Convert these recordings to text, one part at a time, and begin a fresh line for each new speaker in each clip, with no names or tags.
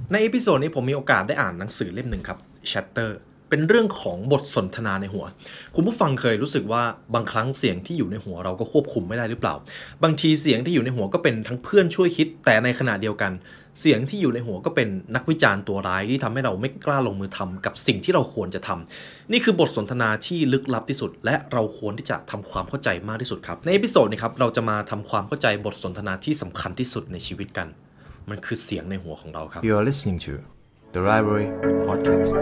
ในเอพิโซดนี้ผมมีโอกาสได้อ่านหนังสือเล่มหนึ่งครับ Shatter เป็นเรื่องของบทสนทนาในหัวคุณผู้ฟังเคยรู้สึกว่าบางครั้งเสียงที่อยู่ในหัวเราก็ควบคุมไม่ได้หรือเปล่าบางทีเสียงที่อยู่ในหัวก็เป็นทั้งเพื่อนช่วยคิดแต่ในขณะเดียวกันเสียงที่อยู่ในหัวก็เป็นนักวิจารณ์ตัวร้ายที่ทำให้เราไม่กล้าลงมือทำกับสิ่งที่เราควรจะทำนี่คือบทสนทนาที่ลึกลับที่สุดและเราควรที่จะทำความเข้าใจมากที่สุดครับในเอพิโซดนี้ครับเราจะมาทำความเข้าใจบทสนทนาที่สำคัญที่สุดในชีวิตกันมันคือเสียงในหัวของเราครับ
You are listening to The Library Podcast.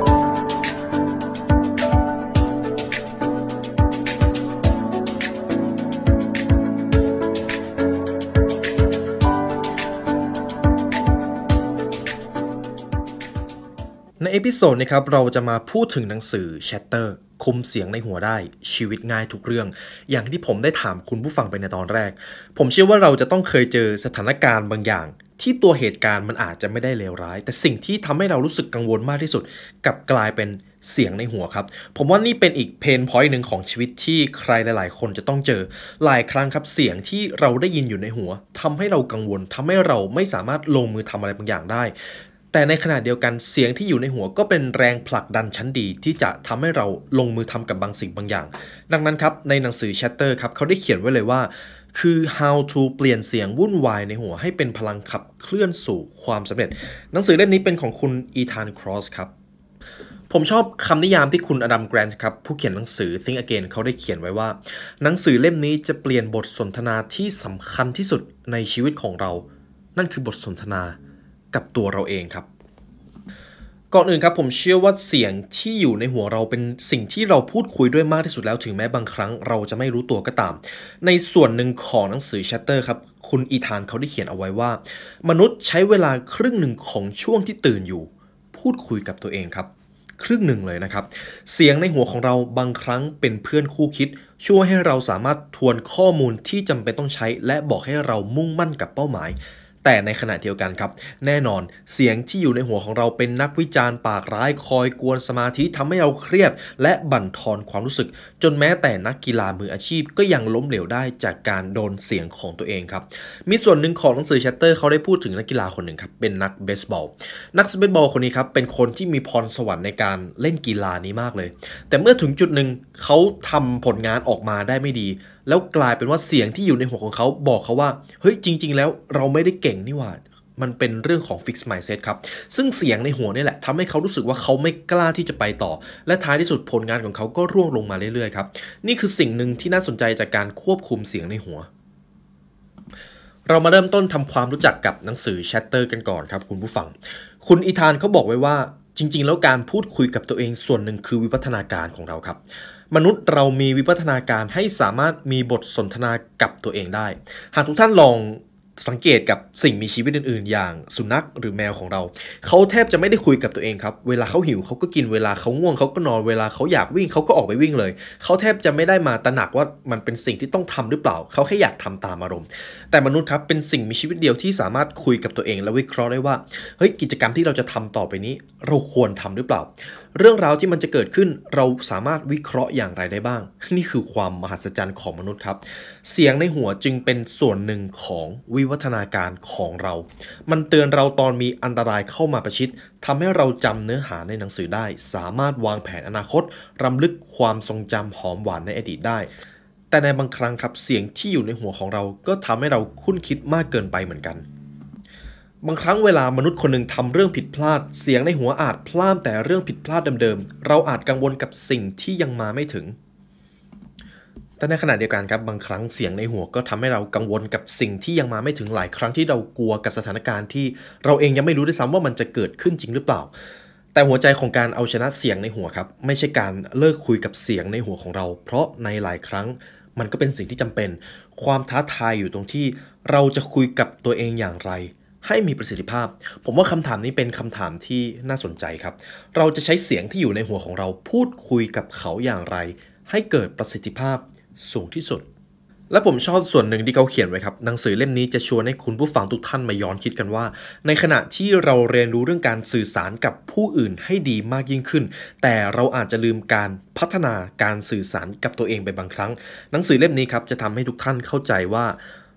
ในเอพิโซดนี้ครับเราจะมาพูดถึงหนังสือ Shatter คุมเสียงในหัวได้ชีวิตง่ายทุกเรื่องอย่างที่ผมได้ถามคุณผู้ฟังไปในตอนแรกผมเชื่อว่าเราจะต้องเคยเจอสถานการณ์บางอย่างที่ตัวเหตุการณ์มันอาจจะไม่ได้เลวร้ายแต่สิ่งที่ทำให้เรารู้สึกกังวลมากที่สุดกลับกลายเป็นเสียงในหัวครับผมว่านี่เป็นอีกเพนพอยต์หนึ่งของชีวิตที่ใครหลายๆคนจะต้องเจอหลายครั้งครับเสียงที่เราได้ยินอยู่ในหัวทำให้เรากังวลทำให้เราไม่สามารถลงมือทำอะไรบางอย่างได้แต่ในขณะเดียวกันเสียงที่อยู่ในหัวก็เป็นแรงผลักดันชั้นดีที่จะทำให้เราลงมือทำกับบางสิ่งบางอย่างดังนั้นครับในหนังสือ Shatter ครับเขาได้เขียนไว้เลยว่าคือ how to เปลี่ยนเสียงวุ่นวายในหัวให้เป็นพลังขับเคลื่อนสู่ความสำเร็จหนังสือเล่มนี้เป็นของคุณอีธานครอสครับผมชอบคำนิยามที่คุณอดัมแกรนท์ครับผู้เขียนหนังสือ Think Again เขาได้เขียนไว้ว่าหนังสือเล่มนี้จะเปลี่ยนบทสนทนาที่สำคัญที่สุดในชีวิตของเรานั่นคือบทสนทนากับตัวเราเองครับก่อนอื่นครับผมเชื่อว่าเสียงที่อยู่ในหัวเราเป็นสิ่งที่เราพูดคุยด้วยมากที่สุดแล้วถึงแม้บางครั้งเราจะไม่รู้ตัวก็ตามในส่วนหนึ่งของหนังสือ Shatter ครับคุณอีธานเขาได้เขียนเอาไว้ว่ามนุษย์ใช้เวลาครึ่งหนึ่งของช่วงที่ตื่นอยู่พูดคุยกับตัวเองครับครึ่งหนึ่งเลยนะครับเสียงในหัวของเราบางครั้งเป็นเพื่อนคู่คิดช่วยให้เราสามารถทวนข้อมูลที่จำเป็นต้องใช้และบอกให้เรามุ่งมั่นกับเป้าหมายแต่ในขณะเดียวกันครับแน่นอนเสียงที่อยู่ในหัวของเราเป็นนักวิจารณ์ปากร้ายคอยกวนสมาธิทำให้เราเครียดและบั่นทอนความรู้สึกจนแม้แต่นักกีฬามืออาชีพก็ยังล้มเหลวได้จากการโดนเสียงของตัวเองครับมีส่วนหนึ่งของหนังสือ Shatter เขาได้พูดถึงนักกีฬาคนหนึ่งครับเป็นนักเบสบอลนักเบสบอลคนนี้ครับเป็นคนที่มีพรสวรรค์ในการเล่นกีฬานี้มากเลยแต่เมื่อถึงจุดหนึ่งเขาทำผลงานออกมาได้ไม่ดีแล้วกลายเป็นว่าเสียงที่อยู่ในหัวของเขาบอกเขาว่าเฮ้ยจริงๆแล้วเราไม่ได้เก่งนี่หว่ามันเป็นเรื่องของ fixed mindset ครับซึ่งเสียงในหัวนี่แหละทำให้เขารู้สึกว่าเขาไม่กล้าที่จะไปต่อและท้ายที่สุดผลงานของเขาก็ร่วงลงมาเรื่อยๆครับนี่คือสิ่งหนึ่งที่น่าสนใจจากการควบคุมเสียงในหัวเรามาเริ่มต้นทำความรู้จักกับหนังสือ Shatter กันก่อนครับคุณผู้ฟังคุณอีธานเขาบอกไว้ว่าจริงๆแล้วการพูดคุยกับตัวเองส่วนหนึ่งคือวิวัฒนาการของเราครับมนุษย์เรามีวิวัฒนาการให้สามารถมีบทสนทนากับตัวเองได้หากทุกท่านลองสังเกตกับสิ่งมีชีวิตอื่นๆอย่างสุนัขหรือแมวของเราเขาแทบจะไม่ได้คุยกับตัวเองครับเวลาเขาหิวเขาก็กินเวลาเขาง่วงเขาก็นอนเวลาเขาอยากวิ่งเขาก็ออกไปวิ่งเลยเขาแทบจะไม่ได้มาตระหนักว่ามันเป็นสิ่งที่ต้องทำหรือเปล่าเขาแค่อยากทำตามอารมณ์แต่มนุษย์ครับเป็นสิ่งมีชีวิตเดียวที่สามารถคุยกับตัวเองและวิเคราะห์ได้ว่าเฮ้ยกิจกรรมที่เราจะทำต่อไปนี้เราควรทำหรือเปล่าเรื่องราวที่มันจะเกิดขึ้นเราสามารถวิเคราะห์อย่างไรได้บ้างนี่คือความมหัศจรรย์ของมนุษย์ครับเสียงในหัวจึงเป็นส่วนหนึ่งของวิวัฒนาการของเรามันเตือนเราตอนมีอันตรายเข้ามาประชิดทำให้เราจำเนื้อหาในหนังสือได้สามารถวางแผนอนาคตรำลึกความทรงจำหอมหวานในอดีตได้แต่ในบางครั้งครับเสียงที่อยู่ในหัวของเราก็ทำให้เราคุ้นคิดมากเกินไปเหมือนกันบางครั้งเวลามนุษย์คนหนึ่งทำเรื่องผิดพลาดเสียงในหัวอาจพล่ามแต่เรื่องผิดพลาดเดิมๆเราอาจกังวลกับสิ่งที่ยังมาไม่ถึงแต่ในขณะเดียวกันครับบางครั้งเสียงในหัวก็ทำให้เรากังวลกับสิ่งที่ยังมาไม่ถึงหลายครั้งที่เรากลัวกับสถานการณ์ที่เราเองยังไม่รู้ด้วยซ้ำว่ามันจะเกิดขึ้นจริงหรือเปล่าแต่หัวใจของการเอาชนะเสียงในหัวครับไม่ใช่การเลิกคุยกับเสียงในหัวของเราเพราะในหลายครั้งมันก็เป็นสิ่งที่จำเป็นความท้าทายอยู่ตรงที่เราจะคุยกับตัวเองอย่างไรให้มีประสิทธิภาพผมว่าคำถามนี้เป็นคำถามที่น่าสนใจครับเราจะใช้เสียงที่อยู่ในหัวของเราพูดคุยกับเขาอย่างไรให้เกิดประสิทธิภาพสูงที่สุดและผมชอบส่วนหนึ่งที่เขาเขียนไว้ครับหนังสือเล่มนี้จะชวนให้คุณผู้ฟังทุกท่านมาย้อนคิดกันว่าในขณะที่เราเรียนรู้เรื่องการสื่อสารกับผู้อื่นให้ดีมากยิ่งขึ้นแต่เราอาจจะลืมการพัฒนาการสื่อสารกับตัวเองไปบางครั้งหนังสือเล่มนี้ครับจะทำให้ทุกท่านเข้าใจว่า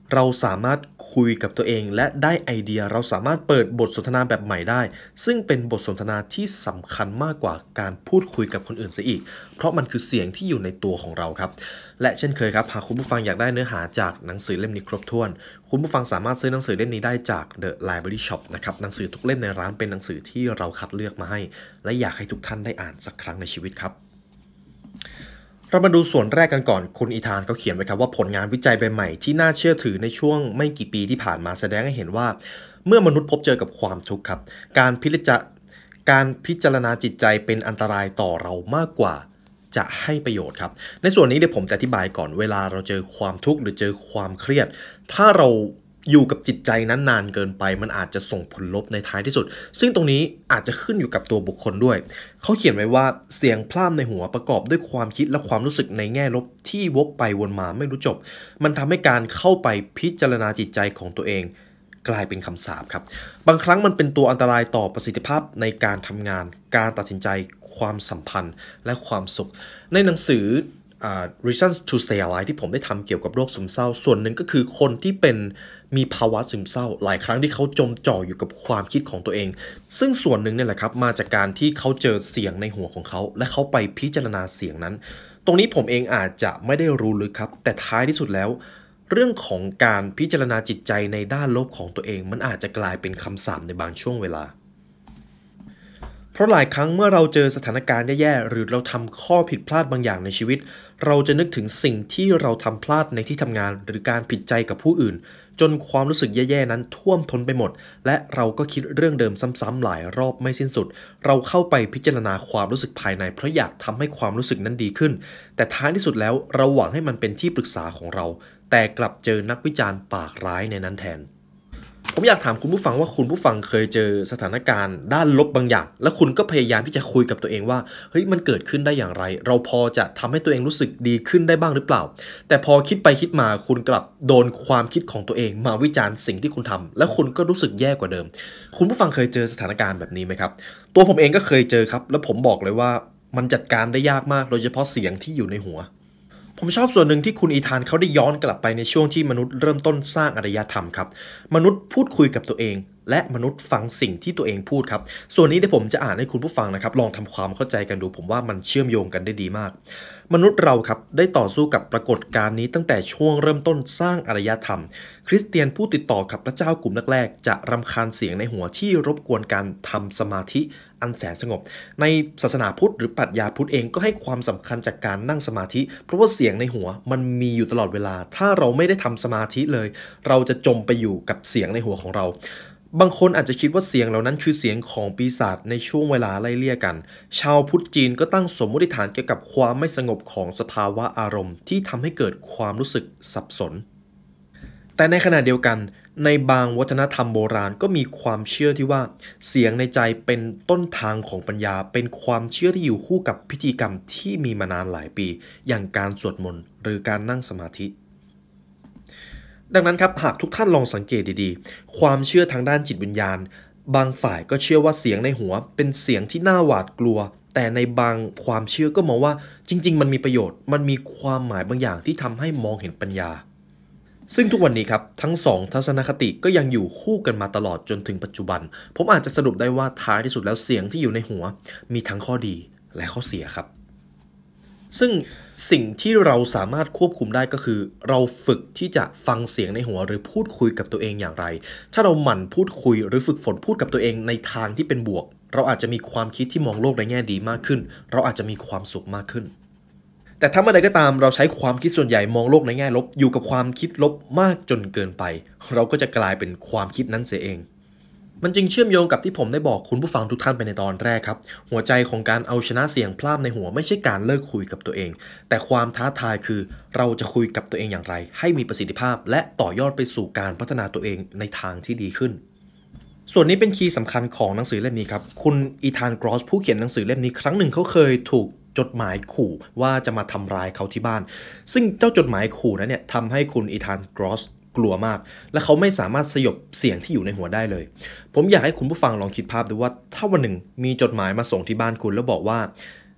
เราสามารถคุยกับตัวเองและได้ไอเดียเราสามารถเปิดบทสนทนาแบบใหม่ได้ซึ่งเป็นบทสนทนาที่สำคัญมากกว่าการพูดคุยกับคนอื่นซะอีกเพราะมันคือเสียงที่อยู่ในตัวของเราครับและเช่นเคยครับหากคุณผู้ฟังอยากได้เนื้อหาจากหนังสือเล่มนี้ครบถ้วนคุณผู้ฟังสามารถซื้อหนังสือเล่มนี้ได้จาก The Library Shop นะครับหนังสือทุกเล่มในร้านเป็นหนังสือที่เราคัดเลือกมาให้และอยากให้ทุกท่านได้อ่านสักครั้งในชีวิตครับเรามาดูส่วนแรกกันก่อนคุณอีธานเขาเขียนไว้ครับว่าผลงานวิจัยใหม่ๆที่น่าเชื่อถือในช่วงไม่กี่ปีที่ผ่านมาแสดงให้เห็นว่าเมื่อมนุษย์พบเจอกับความทุกข์ครับการพิจารณาจิตใจเป็นอันตรายต่อเรามากกว่าจะให้ประโยชน์ครับในส่วนนี้เดี๋ยวผมจะอธิบายก่อนเวลาเราเจอความทุกข์หรือเจอความเครียดถ้าเราอยู่กับจิตใจนั้นนานเกินไปมันอาจจะส่งผลลบในท้ายที่สุดซึ่งตรงนี้อาจจะขึ้นอยู่กับตัวบุคคลด้วยเขาเขียนไว้ว่าเสียงพร่ำในหัวประกอบด้วยความคิดและความรู้สึกในแง่ลบที่วกไปวนมาไม่รู้จบมันทำให้การเข้าไปพิจารณาจิตใจของตัวเองกลายเป็นคำสาปครับบางครั้งมันเป็นตัวอันตรายต่อประสิทธิภาพในการทำงานการตัดสินใจความสัมพันธ์และความสุขในหนังสือReasons to Stay Alive ที่ผมได้ทำเกี่ยวกับโรคซึมเศร้าส่วนหนึ่งก็คือคนที่มีภาวะซึมเศร้าหลายครั้งที่เขาจมจ่ออยู่กับความคิดของตัวเองซึ่งส่วนหนึ่งเนี่ยแหละครับมาจากการที่เขาเจอเสียงในหัวของเขาและเขาไปพิจารณาเสียงนั้นตรงนี้ผมเองอาจจะไม่ได้รู้ลึกครับแต่ท้ายที่สุดแล้วเรื่องของการพิจารณาจิตใจในด้านลบของตัวเองมันอาจจะกลายเป็นคำสาปในบางช่วงเวลาเพราะหลายครั้งเมื่อเราเจอสถานการณ์แย่ๆหรือเราทำข้อผิดพลาดบางอย่างในชีวิตเราจะนึกถึงสิ่งที่เราทำพลาดในที่ทำงานหรือการผิดใจกับผู้อื่นจนความรู้สึกแย่ๆนั้นท่วมท้นไปหมดและเราก็คิดเรื่องเดิมซ้ำๆหลายรอบไม่สิ้นสุดเราเข้าไปพิจารณาความรู้สึกภายในเพราะอยากทำให้ความรู้สึกนั้นดีขึ้นแต่ท้ายที่สุดแล้วเราหวังให้มันเป็นที่ปรึกษาของเราแต่กลับเจอนักวิจารณ์ปากร้ายในนั้นแทนผมอยากถามคุณผู้ฟังว่าคุณผู้ฟังเคยเจอสถานการณ์ด้านลบบางอย่างแล้วคุณก็พยายามที่จะคุยกับตัวเองว่าเฮ้ยมันเกิดขึ้นได้อย่างไรเราพอจะทำให้ตัวเองรู้สึกดีขึ้นได้บ้างหรือเปล่าแต่พอคิดไปคิดมาคุณกลับโดนความคิดของตัวเองมาวิจารณ์สิ่งที่คุณทำแล้วคุณก็รู้สึกแย่กว่าเดิมคุณผู้ฟังเคยเจอสถานการณ์แบบนี้ไหมครับตัวผมเองก็เคยเจอครับแล้วผมบอกเลยว่ามันจัดการได้ยากมากโดยเฉพาะเสียงที่อยู่ในหัวผมชอบส่วนหนึ่งที่คุณอีธานเขาได้ย้อนกลับไปในช่วงที่มนุษย์เริ่มต้นสร้างอารยธรรมครับมนุษย์พูดคุยกับตัวเองและมนุษย์ฟังสิ่งที่ตัวเองพูดครับส่วนนี้เดี๋ยวผมจะอ่านให้คุณผู้ฟังนะครับลองทำความเข้าใจกันดูผมว่ามันเชื่อมโยงกันได้ดีมากมนุษย์เราครับได้ต่อสู้กับปรากฏการณ์นี้ตั้งแต่ช่วงเริ่มต้นสร้างอารยธรรมคริสเตียนผู้ติดต่อกับพระเจ้ากลุ่มแรกๆจะรำคาญเสียงในหัวที่รบกวนการทำสมาธิอันแสนสงบในศาสนาพุทธหรือปรัชญาพุทธเองก็ให้ความสำคัญจากการนั่งสมาธิเพราะว่าเสียงในหัวมันมีอยู่ตลอดเวลาถ้าเราไม่ได้ทำสมาธิเลยเราจะจมไปอยู่กับเสียงในหัวของเราบางคนอาจจะคิดว่าเสียงเหล่านั้นคือเสียงของปีศาจในช่วงเวลาไล่เลี่ยกันชาวพุทธจีนก็ตั้งสมมติฐานเกี่ยวกับความไม่สงบของสภาวะอารมณ์ที่ทำให้เกิดความรู้สึกสับสนแต่ในขณะเดียวกันในบางวัฒนธรรมโบราณก็มีความเชื่อที่ว่าเสียงในใจเป็นต้นทางของปัญญาเป็นความเชื่อที่อยู่คู่กับพิธีกรรมที่มีมานานหลายปีอย่างการสวดมนต์หรือการนั่งสมาธิดังนั้นครับหากทุกท่านลองสังเกตดีๆความเชื่อทางด้านจิตวิญญาณบางฝ่ายก็เชื่อว่าเสียงในหัวเป็นเสียงที่น่าหวาดกลัวแต่ในบางความเชื่อก็มองว่าจริงๆมันมีประโยชน์มันมีความหมายบางอย่างที่ทำให้มองเห็นปัญญาซึ่งทุกวันนี้ครับทั้งสองทัศนคติก็ยังอยู่คู่กันมาตลอดจนถึงปัจจุบันผมอาจจะสรุปได้ว่าท้ายที่สุดแล้วเสียงที่อยู่ในหัวมีทั้งข้อดีและข้อเสียครับซึ่งสิ่งที่เราสามารถควบคุมได้ก็คือเราฝึกที่จะฟังเสียงในหัวหรือพูดคุยกับตัวเองอย่างไรถ้าเราหมั่นพูดคุยหรือฝึกฝนพูดกับตัวเองในทางที่เป็นบวกเราอาจจะมีความคิดที่มองโลกในแง่ดีมากขึ้นเราอาจจะมีความสุขมากขึ้นแต่ถ้าเมื่อใดก็ตามเราใช้ความคิดส่วนใหญ่มองโลกในแง่ลบอยู่กับความคิดลบมากจนเกินไปเราก็จะกลายเป็นความคิดนั้นเสียเองมันจึงเชื่อมโยงกับที่ผมได้บอกคุณผู้ฟังทุกท่านไปในตอนแรกครับหัวใจของการเอาชนะเสียงพร่ำในหัวไม่ใช่การเลิกคุยกับตัวเองแต่ความท้าทายคือเราจะคุยกับตัวเองอย่างไรให้มีประสิทธิภาพและต่อยอดไปสู่การพัฒนาตัวเองในทางที่ดีขึ้นส่วนนี้เป็นคีย์สำคัญของหนังสือเล่มนี้ครับคุณอีธานกรอสผู้เขียนหนังสือเล่มนี้ครั้งหนึ่งเขาเคยถูกจดหมายขู่ว่าจะมาทำร้ายเขาที่บ้านซึ่งเจ้าจดหมายขู่นั้นเนี่ยทำให้คุณอีธานกรอสกลัวมากและเขาไม่สามารถสยบเสียงที่อยู่ในหัวได้เลยผมอยากให้คุณผู้ฟังลองคิดภาพดูว่าถ้าวันหนึ่งมีจดหมายมาส่งที่บ้านคุณแล้วบอกว่า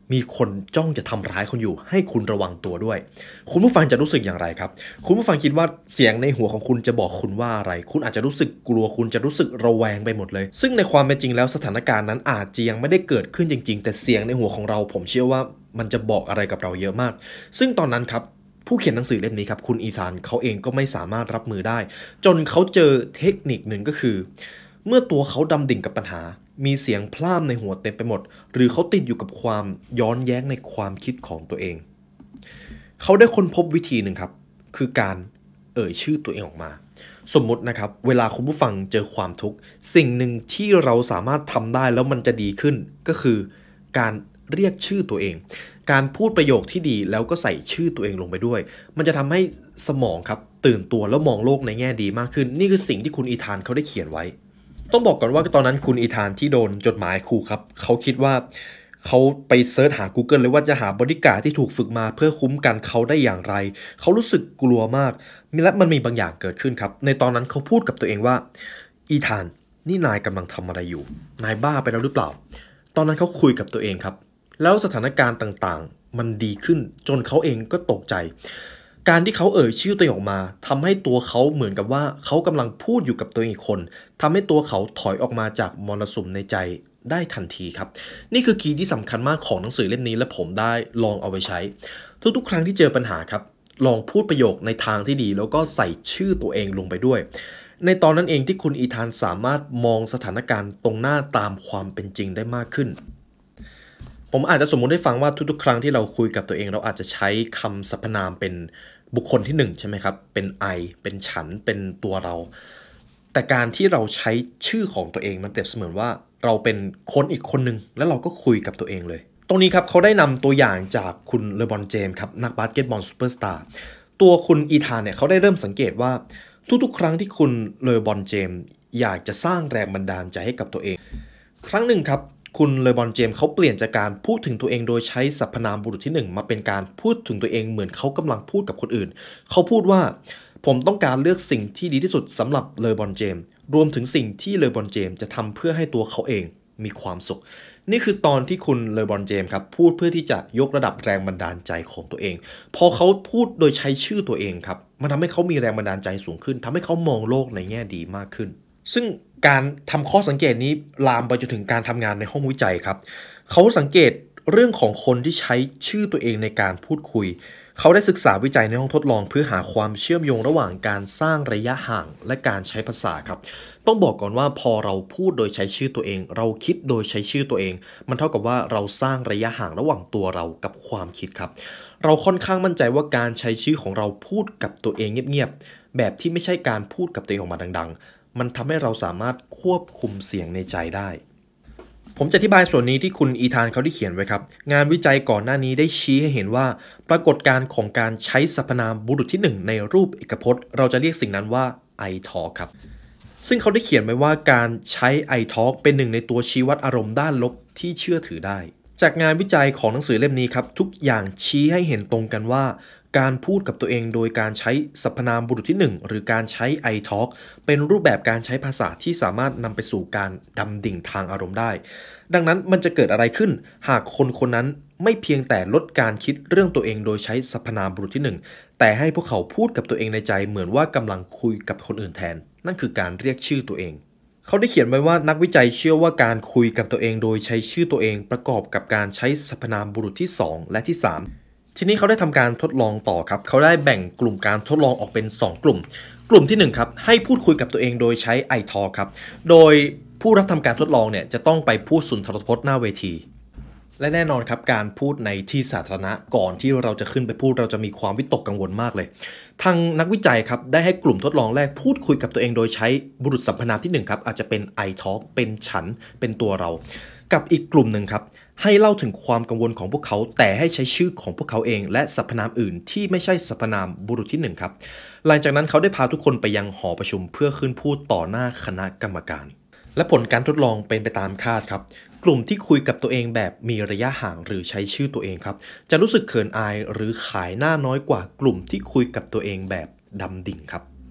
มีคนจ้องจะทำร้ายคุณอยู่ให้คุณระวังตัวด้วยคุณผู้ฟังจะรู้สึกอย่างไรครับคุณผู้ฟังคิดว่าเสียงในหัวของคุณจะบอกคุณว่าอะไรคุณอาจจะรู้สึกกลัวคุณจะรู้สึกระแวงไปหมดเลยซึ่งในความเป็นจริงแล้วสถานการณ์นั้นอาจจะยังไม่ได้เกิดขึ้นจริงๆแต่เสียงในหัวของเราผมเชื่อว่ามันจะบอกอะไรกับเราเยอะมากซึ่งตอนนั้นครับผู้เขียนหนังสือเล่มนี้ครับคุณอีธานเขาเองก็ไม่สามารถรับมือได้จนเขาเจอเทคนิคหนึ่งก็คือเมื่อตัวเขาดำดิ่งกับปัญหามีเสียงพร่ำในหัวเต็มไปหมดหรือเขาติดอยู่กับความย้อนแย้งในความคิดของตัวเองเขาได้ค้นพบวิธีหนึ่งครับคือการชื่อตัวเองออกมาสมมุตินะครับเวลาคุณผู้ฟังเจอความทุกข์สิ่งหนึ่งที่เราสามารถทำได้แล้วมันจะดีขึ้นก็คือการเรียกชื่อตัวเองการพูดประโยคที่ดีแล้วก็ใส่ชื่อตัวเองลงไปด้วยมันจะทำให้สมองครับตื่นตัวแล้วมองโลกในแง่ดีมากขึ้นนี่คือสิ่งที่คุณอีธานเขาได้เขียนไว้ต้องบอกก่อนว่าตอนนั้นคุณอีธานที่โดนจดหมายขู่ครับเขาคิดว่าเขาไปเซิร์ชหา Google เลยว่าจะหาบอดี้การ์ดที่ถูกฝึกมาเพื่อคุ้มกันเขาได้อย่างไรเขารู้สึกกลัวมากและมันมีบางอย่างเกิดขึ้นครับในตอนนั้นเขาพูดกับตัวเองว่าอีธานนี่นายกำลังทำอะไรอยู่นายบ้าไปแล้วหรือเปล่าตอนนั้นเขาคุยกับตัวเองครับแล้วสถานการณ์ต่างๆมันดีขึ้นจนเขาเองก็ตกใจการที่เขาชื่อตัวเองออกมาทำให้ตัวเขาเหมือนกับว่าเขากำลังพูดอยู่กับตัวเองอีกคนทำให้ตัวเขาถอยออกมาจากมรสุมในใจได้ทันทีครับนี่คือคีย์ที่สำคัญมากของหนังสือเล่มนี้และผมได้ลองเอาไปใช้ทุกๆครั้งที่เจอปัญหาครับลองพูดประโยคในทางที่ดีแล้วก็ใส่ชื่อตัวเองลงไปด้วยในตอนนั้นเองที่คุณอีธานสามารถมองสถานการณ์ตรงหน้าตามความเป็นจริงได้มากขึ้นผมอาจจะสมมุติให้ฟังว่าทุกๆครั้งที่เราคุยกับตัวเองเราอาจจะใช้คำสรรพนามเป็นบุคคลที่1ใช่ไหมครับเป็นไอเป็นฉันเป็นตัวเราแต่การที่เราใช้ชื่อของตัวเองมันเปรียบเสมือนว่าเราเป็นคนอีกคนหนึ่งแล้วเราก็คุยกับตัวเองเลยตรงนี้ครับเขาได้นำตัวอย่างจากคุณเลบรอนเจมส์ครับนักบาสเกตบอลซูเปอร์สตาร์ตัวคุณอีธานเนี่ยเขาได้เริ่มสังเกตว่าทุกๆครั้งที่คุณเลบรอนเจมส์อยากจะสร้างแรงบันดาลใจให้กับตัวเองครั้งหนึ่งครับคุณเลบรอนเจมส์เขาเปลี่ยนจากการพูดถึงตัวเองโดยใช้สรรพนามบุรุษที่1มาเป็นการพูดถึงตัวเองเหมือนเขากำลังพูดกับคนอื่นเขาพูดว่าผมต้องการเลือกสิ่งที่ดีที่สุดสำหรับเลบรอนเจมส์รวมถึงสิ่งที่เลบรอนเจมส์จะทำเพื่อให้ตัวเขาเองมีความสุขนี่คือตอนที่คุณเลบรอนเจมส์ครับพูดเพื่อที่จะยกระดับแรงบันดาลใจของตัวเองพอเขาพูดโดยใช้ชื่อตัวเองครับมันทำให้เขามีแรงบันดาลใจสูงขึ้นทำให้เขามองโลกในแง่ดีมากขึ้นซึ่งการทำข้อสังเกตนี้ลามไปจนถึงการทำงานในห้องวิจัยครับเขาสังเกตเรื่องของคนที่ใช้ชื่อตัวเองในการพูดคุยเขาได้ศึกษาวิจัยในห้องทดลองเพื่อหาความเชื่อมโยงระหว่างการสร้างระยะห่างและการใช้ภาษาครับต้องบอกก่อนว่าพอเราพูดโดยใช้ชื่อตัวเองเราคิดโดยใช้ชื่อตัวเองมันเท่ากับว่าเราสร้างระยะห่างระหว่างตัวเรากับความคิดครับเราค่อนข้างมั่นใจว่าการใช้ชื่อของเราพูดกับตัวเองเงียบๆแบบที่ไม่ใช่การพูดกับตัวเองออกมาดังๆมันทำให้เราสามารถควบคุมเสียงในใจได้ผมจะอธิบายส่วนนี้ที่คุณอีธานเขาได้เขียนไว้ครับงานวิจัยก่อนหน้านี้ได้ชี้ให้เห็นว่าปรากฏการณ์ของการใช้สรรพนามบุรุษที่1ในรูปเอกพจน์เราจะเรียกสิ่งนั้นว่า I talk ครับซึ่งเขาได้เขียนไว้ว่าการใช้ I talk เป็นหนึ่งในตัวชี้วัดอารมณ์ด้านลบที่เชื่อถือได้จากงานวิจัยของหนังสือเล่มนี้ครับทุกอย่างชี้ให้เห็นตรงกันว่าการพูดกับตัวเองโดยการใช้สรรพนามบุรุษที่1หรือการใช้ I talk เป็นรูปแบบการใช้ภาษาที่สามารถนำไปสู่การดำดิ่งทางอารมณ์ได้ดังนั้นมันจะเกิดอะไรขึ้นหากคนคนนั้นไม่เพียงแต่ลดการคิดเรื่องตัวเองโดยใช้สรรพนามบุรุษที่1แต่ให้พวกเขาพูดกับตัวเองในใจเหมือนว่ากำลังคุยกับคนอื่นแทนนั่นคือการเรียกชื่อตัวเองเขาได้เขียนไว้ว่านักวิจัยเชื่อว่าการคุยกับตัวเองโดยใช้ชื่อตัวเองประกอบกับการใช้สรรพนามบุรุษที่2และที่3ทีนี้เขาได้ทำการทดลองต่อครับเขาได้แบ่งกลุ่มการทดลองออกเป็น2กลุ่มกลุ่มที่1ครับให้พูดคุยกับตัวเองโดยใช้ I talk ครับโดยผู้รับทำการทดลองเนี่ยจะต้องไปพูดสุนทรพจน์หน้าเวทีและแน่นอนครับการพูดในที่สาธารณะก่อนที่เราจะขึ้นไปพูดเราจะมีความวิตกกังวลมากเลยทางนักวิจัยครับได้ให้กลุ่มทดลองแรกพูดคุยกับตัวเองโดยใช้บุรุษสรรพนามที่1ครับอาจจะเป็น I talk เป็นฉันเป็นตัวเรากับอีกกลุ่มหนึ่งครับให้เล่าถึงความกังวลของพวกเขาแต่ให้ใช้ชื่อของพวกเขาเองและสรรพนามอื่นที่ไม่ใช่สรรพนามบุรุษที่1ครับหลังจากนั้นเขาได้พาทุกคนไปยังหอประชุมเพื่อขึ้นพูดต่อหน้าคณะกรรมการและผลการทดลองเป็นไปตามคาดครับกลุ่มที่คุยกับตัวเองแบบมีระยะห่างหรือใช้ชื่อตัวเองครับจะรู้สึกเขินอายหรือขายหน้าน้อยกว่ากลุ่มที่คุยกับตัวเองแบบดำดิ่งครับ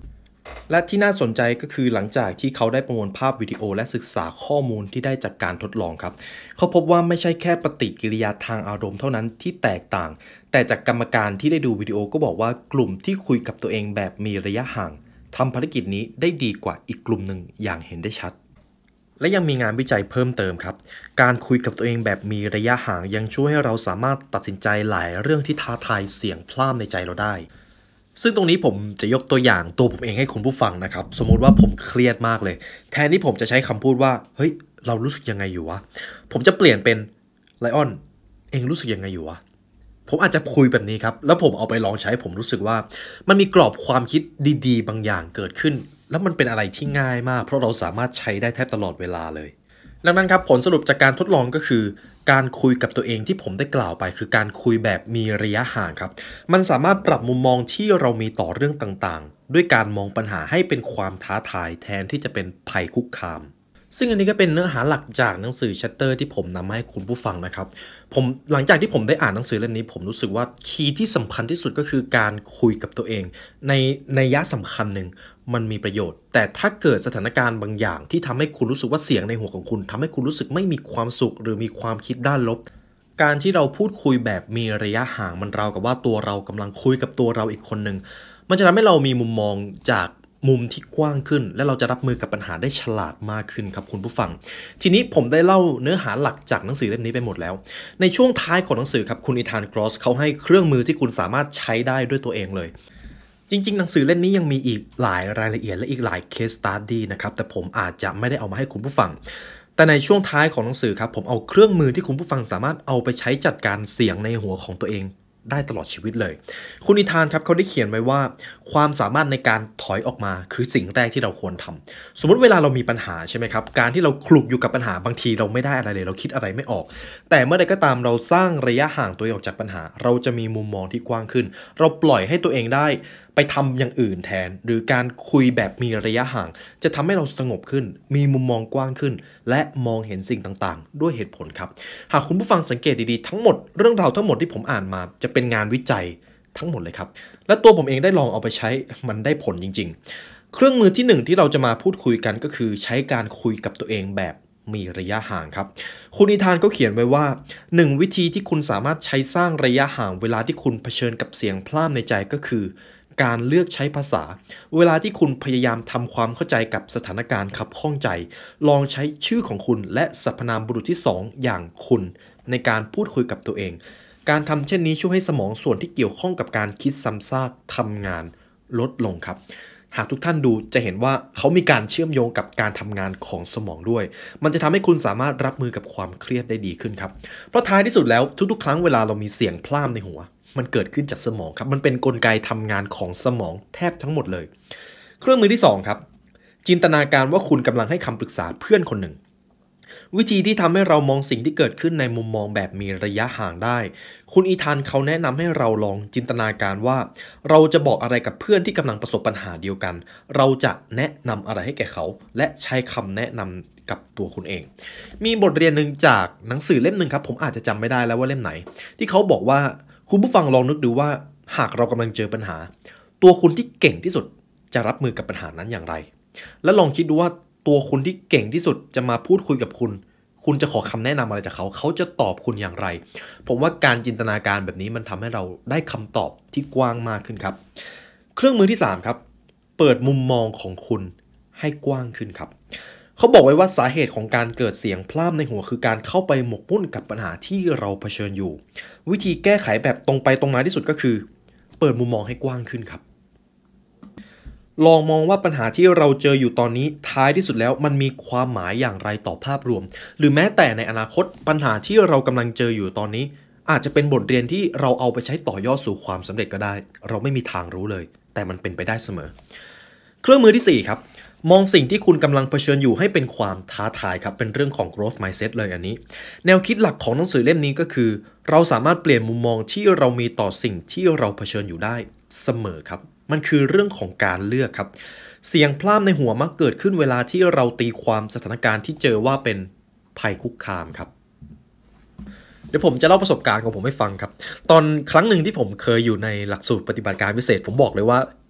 และที่น่าสนใจก็คือหลังจากที่เขาได้ประมวลภาพวิดีโอและศึกษาข้อมูลที่ได้จากการทดลองครับเขาพบว่าไม่ใช่แค่ปฏิกิริยาทางอารมณ์เท่านั้นที่แตกต่างแต่จากกรรมการที่ได้ดูวิดีโอก็บอกว่ากลุ่มที่คุยกับตัวเองแบบมีระยะห่างทำภารกิจนี้ได้ดีกว่าอีกกลุ่มหนึ่งอย่างเห็นได้ชัดและยังมีงานวิจัยเพิ่มเติมครับการคุยกับตัวเองแบบมีระยะห่างยังช่วยให้เราสามารถตัดสินใจหลายเรื่องที่ท้าทายเสี่ยงพลาดในใจเราได้ซึ่งตรงนี้ผมจะยกตัวอย่างตัวผมเองให้คุณผู้ฟังนะครับสมมุติว่าผมเครียดมากเลยแทนที่ผมจะใช้คำพูดว่าเฮ้ยเรารู้สึกยังไงอยู่วะผมจะเปลี่ยนเป็นไลออนเองรู้สึกยังไงอยู่วะผมอาจจะคุยแบบนี้ครับแล้วผมเอาไปลองใช้ผมรู้สึกว่ามันมีกรอบความคิดดีๆบางอย่างเกิดขึ้นแล้วมันเป็นอะไรที่ง่ายมากเพราะเราสามารถใช้ได้แทบตลอดเวลาเลยดังนั้นครับผลสรุปจากการทดลองก็คือการคุยกับตัวเองที่ผมได้กล่าวไปคือการคุยแบบมีระยะห่างครับมันสามารถปรับมุมมองที่เรามีต่อเรื่องต่างๆด้วยการมองปัญหาให้เป็นความท้าทายแทนที่จะเป็นภัยคุกคามซึ่งอันนี้ก็เป็นเนื้อหาหลักจากหนังสือ Shatter ที่ผมนำมาให้คุณผู้ฟังนะครับหลังจากที่ผมได้อ่านหนังสือเล่มนี้ผมรู้สึกว่าคีย์ที่สำคัญที่สุดก็คือการคุยกับตัวเองในนัยยะสำคัญหนึ่งมันมีประโยชน์แต่ถ้าเกิดสถานการณ์บางอย่างที่ทำให้คุณรู้สึกว่าเสียงในหัวของคุณทำให้คุณรู้สึกไม่มีความสุขหรือมีความคิดด้านลบการที่เราพูดคุยแบบมีระยะห่างมันราวกับว่าตัวเรากำลังคุยกับตัวเราอีกคนหนึ่งมันจะทำให้เรามีมุมมองจากมุมที่กว้างขึ้นและเราจะรับมือกับปัญหาได้ฉลาดมากขึ้นครับคุณผู้ฟังทีนี้ผมได้เล่าเนื้อหาหลักจากหนังสือเล่มนี้ไปหมดแล้วในช่วงท้ายของหนังสือครับคุณอีธานกรอสเขาให้เครื่องมือที่คุณสามารถใช้ได้ด้วยตัวเองเลยจริงๆหนังสือเล่มนี้ยังมีอีกหลายรายละเอียดและอีกหลาย case study นะครับแต่ผมอาจจะไม่ได้เอามาให้คุณผู้ฟังแต่ในช่วงท้ายของหนังสือครับผมเอาเครื่องมือที่คุณผู้ฟังสามารถเอาไปใช้จัดการเสียงในหัวของตัวเองได้ตลอดชีวิตเลยคุณนิทานครับเขาได้เขียนไว้ว่าความสามารถในการถอยออกมาคือสิ่งแรกที่เราควรทำสมมติเวลาเรามีปัญหาใช่ไหมครับการที่เราคลุกอยู่กับปัญหาบางทีเราไม่ได้อะไรเลยเราคิดอะไรไม่ออกแต่เมื่อใดก็ตามเราสร้างระยะห่างตัวเองออกจากปัญหาเราจะมีมุมมองที่กว้างขึ้นเราปล่อยให้ตัวเองได้ไปทำอย่างอื่นแทนหรือการคุยแบบมีระยะห่างจะทำให้เราสงบขึ้นมีมุมมองกว้างขึ้นและมองเห็นสิ่งต่างๆด้วยเหตุผลครับหากคุณผู้ฟังสังเกตดีๆทั้งหมดเรื่องราวทั้งหมดที่ผมอ่านมาจะเป็นงานวิจัยทั้งหมดเลยครับและตัวผมเองได้ลองเอาไปใช้มันได้ผลจริงๆเครื่องมือที่1ที่เราจะมาพูดคุยกันก็คือใช้การคุยกับตัวเองแบบมีระยะห่างครับคุณอีธานก็เขียนไว้ว่า1วิธีที่คุณสามารถใช้สร้างระยะห่างเวลาที่คุณเผชิญกับเสียงพร่ำในใจก็คือการเลือกใช้ภาษาเวลาที่คุณพยายามทำความเข้าใจกับสถานการณ์ขับข้องใจลองใช้ชื่อของคุณและสรรพนามบุรุษที่2อย่างคุณในการพูดคุยกับตัวเองการทำเช่นนี้ช่วยให้สมองส่วนที่เกี่ยวข้องกับการคิดซ้ำซากทำงานลดลงครับหากทุกท่านดูจะเห็นว่าเขามีการเชื่อมโยงกับการทำงานของสมองด้วยมันจะทำให้คุณสามารถรับมือกับความเครียดได้ดีขึ้นครับเพราะท้ายที่สุดแล้วทุกๆครั้งเวลาเรามีเสียงพร่ำในหัวมันเกิดขึ้นจากสมองครับมันเป็นกลไกทำงานของสมองแทบทั้งหมดเลยเครื่องมือที่2ครับจินตนาการว่าคุณกำลังให้คำปรึกษาเพื่อนคนหนึ่งวิธีที่ทำให้เรามองสิ่งที่เกิดขึ้นในมุมมองแบบมีระยะห่างได้คุณอีธานเขาแนะนำให้เราลองจินตนาการว่าเราจะบอกอะไรกับเพื่อนที่กำลังประสบปัญหาเดียวกันเราจะแนะนำอะไรให้แก่เขาและใช้คำแนะนำกับตัวคุณเองมีบทเรียนหนึ่งจากหนังสือเล่มหนึ่งครับผมอาจจะจำไม่ได้แล้วว่าเล่มไหนที่เขาบอกว่าคุณผู้ฟังลองนึกดูว่าหากเรากำลังเจอปัญหาตัวคุณที่เก่งที่สุดจะรับมือกับปัญหานั้นอย่างไรและลองคิดดูว่าตัวคุณที่เก่งที่สุดจะมาพูดคุยกับคุณคุณจะขอคำแนะนำอะไรจากเขาเขาจะตอบคุณอย่างไรผมว่าการจินตนาการแบบนี้มันทำให้เราได้คำตอบที่กว้างมากขึ้นครับเครื่องมือที่3ครับเปิดมุมมองของคุณให้กว้างขึ้นครับเขาบอกไว้ว่าสาเหตุของการเกิดเสียงพร่ำในหัวคือการเข้าไปหมกมุ่นกับปัญหาที่เราเผชิญอยู่วิธีแก้ไขแบบตรงไปตรงมาที่สุดก็คือเปิดมุมมองให้กว้างขึ้นครับลองมองว่าปัญหาที่เราเจออยู่ตอนนี้ท้ายที่สุดแล้วมันมีความหมายอย่างไรต่อภาพรวมหรือแม้แต่ในอนาคตปัญหาที่เรากำลังเจออยู่ตอนนี้อาจจะเป็นบทเรียนที่เราเอาไปใช้ต่อยอดสู่ความสำเร็จก็ได้เราไม่มีทางรู้เลยแต่มันเป็นไปได้เสมอเครื่องมือที่4ครับมองสิ่งที่คุณกำลังเผชิญอยู่ให้เป็นความท้าทายครับเป็นเรื่องของ growth mindset เลยอันนี้แนวคิดหลักของหนังสือเล่มนี้ก็คือเราสามารถเปลี่ยนมุมมองที่เรามีต่อสิ่งที่เราเผชิญอยู่ได้เสมอครับมันคือเรื่องของการเลือกครับเสียงพร่ำในหัวมักเกิดขึ้นเวลาที่เราตีความสถานการณ์ที่เจอว่าเป็นภัยคุกคามครับเดี๋ยวผมจะเล่าประสบการณ์ของผมให้ฟังครับตอนครั้งหนึ่งที่ผมเคยอยู่ในหลักสูตรปฏิบัติการพิเศษผมบอกเลยว่า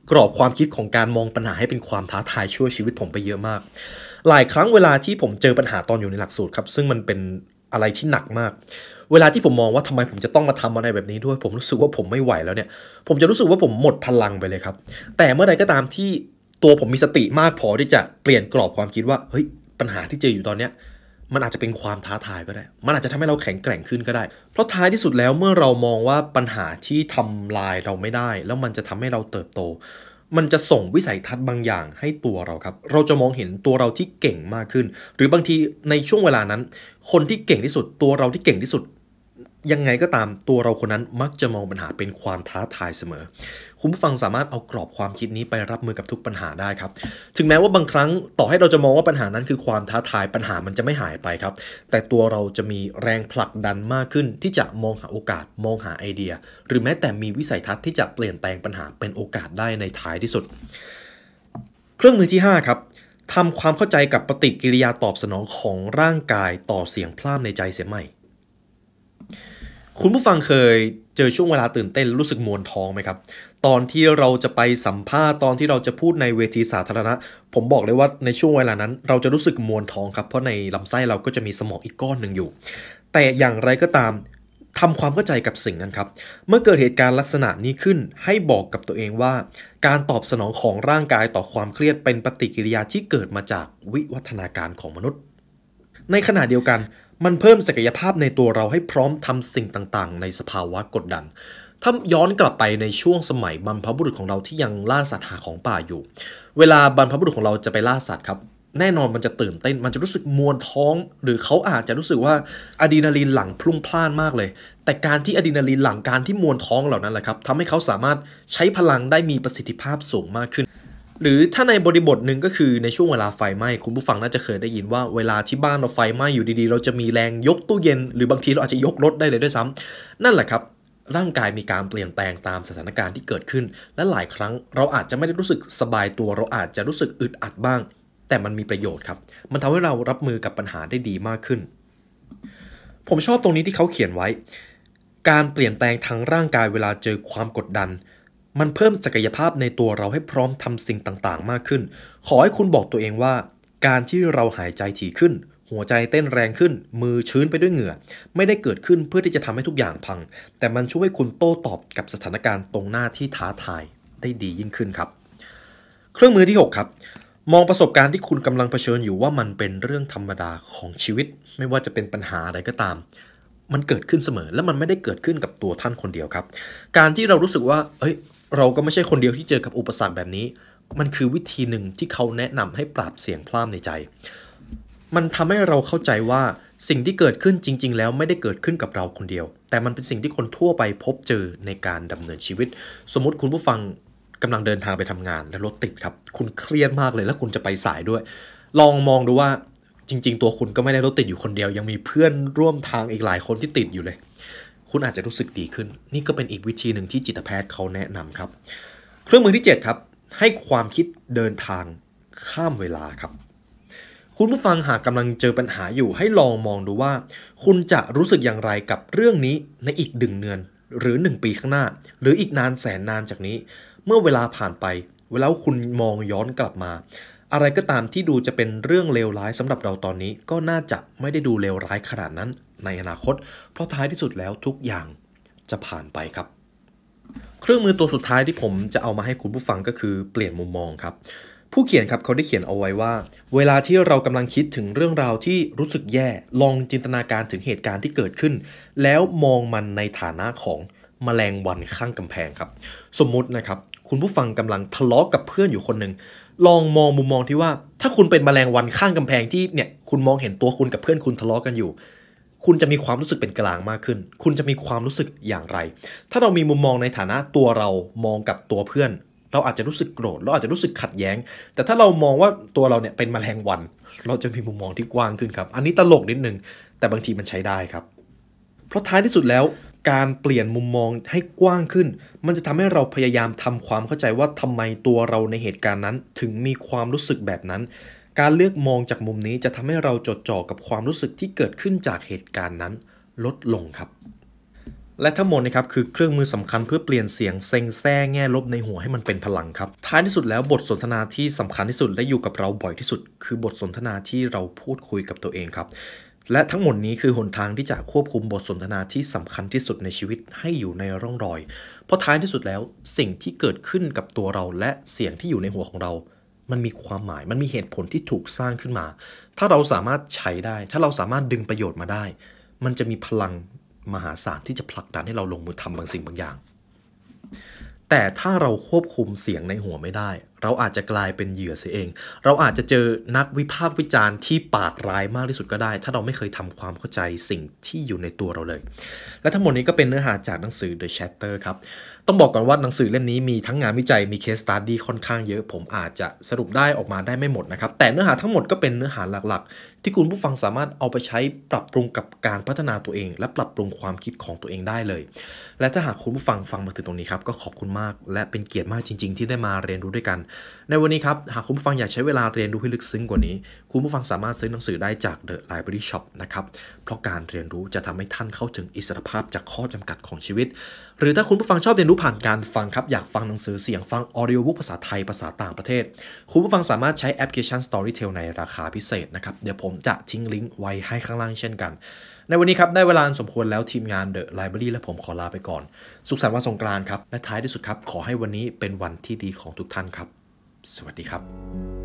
กรอบความคิดของการมองปัญหาให้เป็นความท้าทายช่วยชีวิตผมไปเยอะมากหลายครั้งเวลาที่ผมเจอปัญหาตอนอยู่ในหลักสูตรครับซึ่งมันเป็นอะไรที่หนักมากเวลาที่ผมมองว่าทำไมผมจะต้องมาทำอะไรแบบนี้ด้วยผมรู้สึกว่าผมไม่ไหวแล้วเนี่ยผมจะรู้สึกว่าผมหมดพลังไปเลยครับแต่เมื่อใดก็ตามที่ตัวผมมีสติมากพอที่จะเปลี่ยนกรอบความคิดว่าเฮ้ยปัญหาที่เจออยู่ตอนเนี้ยมันอาจจะเป็นความท้าทายก็ได้มันอาจจะทำให้เราแข็งแกร่งขึ้นก็ได้เพราะท้ายที่สุดแล้วเมื่อเรามองว่าปัญหาที่ทำลายเราไม่ได้แล้วมันจะทำให้เราเติบโตมันจะส่งวิสัยทัศน์บางอย่างให้ตัวเราครับเราจะมองเห็นตัวเราที่เก่งมากขึ้นหรือบางทีในช่วงเวลานั้นคนที่เก่งที่สุดตัวเราที่เก่งที่สุดยังไงก็ตามตัวเราคนนั้นมักจะมองปัญหาเป็นความท้าทายเสมอคุณผู้ฟังสามารถเอากรอบความคิดนี้ไปรับมือกับทุกปัญหาได้ครับถึงแม้ว่าบางครั้งต่อให้เราจะมองว่าปัญหานั้นคือความท้าทายปัญหามันจะไม่หายไปครับแต่ตัวเราจะมีแรงผลักดันมากขึ้นที่จะมองหาโอกาสมองหาไอเดียหรือแม้แต่มีวิสัยทัศน์ที่จะเปลี่ยนแปลงปัญหาเป็นโอกาสได้ในท้ายที่สุดเครื่องมือที่5ครับทำความเข้าใจกับปฏิกิริยาตอบสนองของร่างกายต่อเสียงพร่ำในใจเสียใหม่คุณผู้ฟังเคยเจอช่วงเวลาตื่นเต้นรู้สึกมวนท้องไหมครับตอนที่เราจะไปสัมภาษณ์ตอนที่เราจะพูดในเวทีสาธารณะผมบอกเลยว่าในช่วงเวลานั้นเราจะรู้สึกมวนท้องครับเพราะในลำไส้เราก็จะมีสมองอีกก้อนหนึ่งอยู่แต่อย่างไรก็ตามทำความเข้าใจกับสิ่งนั้นครับเมื่อเกิดเหตุการณ์ลักษณะนี้ขึ้นให้บอกกับตัวเองว่าการตอบสนองของร่างกายต่อความเครียดเป็นปฏิกิริยาที่เกิดมาจากวิวัฒนาการของมนุษย์ในขณะเดียวกันมันเพิ่มศักยภาพในตัวเราให้พร้อมทำสิ่งต่างๆในสภาวะกดดันถ้าย้อนกลับไปในช่วงสมัยบรรพบุรุษของเราที่ยังล่าสัตว์หาของป่าอยู่เวลาบรรพบุรุษของเราจะไปล่าสัตว์ครับแน่นอนมันจะตื่นเต้นมันจะรู้สึกมวนท้องหรือเขาอาจจะรู้สึกว่าอะดรีนาลีนหลั่งพลุ่งพล่านมากเลยแต่การที่อะดรีนาลีนหลั่งการที่มวนท้องเหล่านั้นแหละครับทำให้เขาสามารถใช้พลังได้มีประสิทธิภาพสูงมากขึ้นหรือถ้าในบริบทหนึ่งก็คือในช่วงเวลาไฟไหม้คุณผู้ฟังน่าจะเคยได้ยินว่าเวลาที่บ้านเราไฟไหม้อยู่ดีๆเราจะมีแรงยกตู้เย็นหรือบางทีเราอาจจะยกรถได้เลยด้วยซ้ำนั่นแหละครับร่างกายมีการเปลี่ยนแปลงตามสถานการณ์ที่เกิดขึ้นและหลายครั้งเราอาจจะไม่ได้รู้สึกสบายตัวเราอาจจะรู้สึกอึดอัดบ้างแต่มันมีประโยชน์ครับมันทำให้เรารับมือกับปัญหาได้ดีมากขึ้นผมชอบตรงนี้ที่เขาเขียนไว้การเปลี่ยนแปลงทางร่างกายเวลาเจอความกดดันมันเพิ่มศักยภาพในตัวเราให้พร้อมทำสิ่งต่างๆมากขึ้นขอให้คุณบอกตัวเองว่าการที่เราหายใจถี่ขึ้นหัวใจเต้นแรงขึ้นมือชื้นไปด้วยเหงื่อไม่ได้เกิดขึ้นเพื่อที่จะทำให้ทุกอย่างพังแต่มันช่วยให้คุณโต้ตอบกับสถานการณ์ตรงหน้าที่ท้าทายได้ดียิ่งขึ้นครับเครื่องมือที่6ครับมองประสบการณ์ที่คุณกำลังเผชิญอยู่ว่ามันเป็นเรื่องธรรมดาของชีวิตไม่ว่าจะเป็นปัญหาอะไรก็ตามมันเกิดขึ้นเสมอและมันไม่ได้เกิดขึ้นกับตัวท่านคนเดียวครับการที่เรารู้สึกว่าเราก็ไม่ใช่คนเดียวที่เจอกับอุปสรรคแบบนี้มันคือวิธีหนึ่งที่เขาแนะนำให้ปราบเสียงพร่ำในใจมันทำให้เราเข้าใจว่าสิ่งที่เกิดขึ้นจริงๆแล้วไม่ได้เกิดขึ้นกับเราคนเดียวแต่มันเป็นสิ่งที่คนทั่วไปพบเจอในการดำเนินชีวิตสมมติคุณผู้ฟังกำลังเดินทางไปทำงานและรถติดครับคุณเครียดมากเลยแล้วคุณจะไปสายด้วยลองมองดูว่าจริงๆตัวคุณก็ไม่ได้รถติดอยู่คนเดียวยังมีเพื่อนร่วมทางอีกหลายคนที่ติดอยู่เลยคุณอาจจะรู้สึกดีขึ้นนี่ก็เป็นอีกวิธีหนึ่งที่จิตแพทย์เขาแนะนำครับเครื่องมือที่7ครับให้ความคิดเดินทางข้ามเวลาครับคุณผู้ฟังหากกำลังเจอปัญหาอยู่ให้ลองมองดูว่าคุณจะรู้สึกอย่างไรกับเรื่องนี้ในอีก1 เดือนหรือ1 ปีข้างหน้าหรืออีกนานแสนนานจากนี้เมื่อเวลาผ่านไปแล้วคุณมองย้อนกลับมาอะไรก็ตามที่ดูจะเป็นเรื่องเลวร้ายสำหรับเราตอนนี้ก็น่าจะไม่ได้ดูเลวร้ายขนาดนั้นในอนาคตเพราะท้ายที่สุดแล้วทุกอย่างจะผ่านไปครับเครื่องมือตัวสุดท้ายที่ผมจะเอามาให้คุณผู้ฟังก็คือเปลี่ยนมุมมองครับผู้เขียนครับเขาได้เขียนเอาไว้ว่าเวลาที่เรากำลังคิดถึงเรื่องราวที่รู้สึกแย่ลองจินตนาการถึงเหตุการณ์ที่เกิดขึ้นแล้วมองมันในฐานะของแมลงวันข้างกำแพงครับสมมุตินะครับคุณผู้ฟังกำลังทะเลาะกับเพื่อนอยู่คนหนึ่งลองมองมุมมองที่ว่าถ้าคุณเป็นแมลงวันข้างกำแพงที่เนี่ยคุณมองเห็นตัวคุณกับเพื่อนคุณทะเลาะกันอยู่คุณจะมีความรู้สึกเป็นกลางมากขึ้นคุณจะมีความรู้สึกอย่างไรถ้าเรามีมุมมองในฐานะตัวเรามองกับตัวเพื่อนเราอาจจะรู้สึกโกรธเราอาจจะรู้สึกขัดแย้งแต่ถ้าเรามองว่าตัวเราเนี่ยเป็นแมลงวันเราจะมีมุมมองที่กว้างขึ้นครับอันนี้ตลกนิดนึงแต่บางทีมันใช้ได้ครับเพราะท้ายที่สุดแล้วการเปลี่ยนมุมมองให้กว้างขึ้นมันจะทำให้เราพยายามทำความเข้าใจว่าทำไมตัวเราในเหตุการณ์นั้นถึงมีความรู้สึกแบบนั้นการเลือกมองจากมุมนี้จะทำให้เราจดจ่อกับความรู้สึกที่เกิดขึ้นจากเหตุการณ์นั้นลดลงครับและทั้งหมดนะครับคือเครื่องมือสำคัญเพื่อเปลี่ยนเสียงเซ็งแซ่แง่ลบในหัวให้มันเป็นพลังครับท้ายที่สุดแล้วบทสนทนาที่สำคัญที่สุดและอยู่กับเราบ่อยที่สุดคือบทสนทนาที่เราพูดคุยกับตัวเองครับและทั้งหมดนี้คือหนทางที่จะควบคุมบทสนทนาที่สำคัญที่สุดในชีวิตให้อยู่ในร่องรอยเพราะท้ายที่สุดแล้วสิ่งที่เกิดขึ้นกับตัวเราและเสียงที่อยู่ในหัวของเรามันมีความหมายมันมีเหตุผลที่ถูกสร้างขึ้นมาถ้าเราสามารถใช้ได้ถ้าเราสามารถดึงประโยชน์มาได้มันจะมีพลังมหาศาลที่จะผลักดันให้เราลงมือทำบางสิ่งบางอย่างแต่ถ้าเราควบคุมเสียงในหัวไม่ได้เราอาจจะกลายเป็นเหยื่อเสียเองเราอาจจะเจอนักวิพากษ์วิจารณ์ที่ปากร้ายมากที่สุดก็ได้ถ้าเราไม่เคยทำความเข้าใจสิ่งที่อยู่ในตัวเราเลยและทั้งหมดนี้ก็เป็นเนื้อหาจากหนังสือ The Chatter ครับต้องบอกก่อนว่าหนังสือเล่มนี้มีทั้งงานวิจัยมี case study ค่อนข้างเยอะผมอาจจะสรุปได้ออกมาได้ไม่หมดนะครับแต่เนื้อหาทั้งหมดก็เป็นเนื้อหาหลักๆที่คุณผู้ฟังสามารถเอาไปใช้ปรับปรุงกับการพัฒนาตัวเองและปรับปรุงความคิดของตัวเองได้เลยและถ้าหากคุณผู้ฟังฟังมาถึงตรงนี้ครับก็ขอบคุณมากและเป็นเกียรติมากจริงๆที่ได้มาเรียนรู้ด้วยกันในวันนี้ครับหากคุณผู้ฟังอยากใช้เวลาเรียนรู้ให้ลึกซึ้งกว่านี้คุณผู้ฟังสามารถซื้อหนังสือได้จาก The Library Shop นะครับเพราะการเรียนรู้จะทำให้ท่านเข้าถึงอิสรภาพจากข้อจำกัดของชีวิตหรือถ้าคุณผู้ฟังชอบเรียนรู้ผ่านการฟังครับอยากฟังหนังสือเสียงฟัง Audiobook ภาษาไทยภาษาต่างประเทศคุณผู้ฟังสามารถใช้แอปพลิเคชัน Storytel ในราคาพิเศษนะครับเดี๋ยวผมจะทิ้งลิงก์ไว้ให้ข้างล่างเช่นกันในวันนี้ครับได้เวลาสมควรแล้วทีมงาน The Library และผมขอลาไปก่อนสุขสันต์วันสงกรานต์ครับและท้ายที่สุดครับขอให้วันนี้เป็นวันที่ดีของทุกท่านครับสวัสดีครับ